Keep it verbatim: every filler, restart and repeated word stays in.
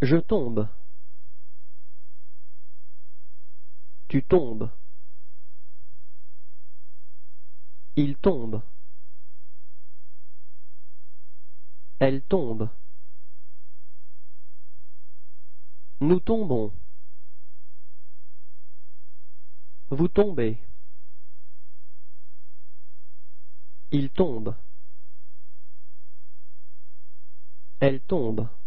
Je tombe. Tu tombes. Il tombe. Elle tombe. Nous tombons. Vous tombez. Il tombe. Elle tombe.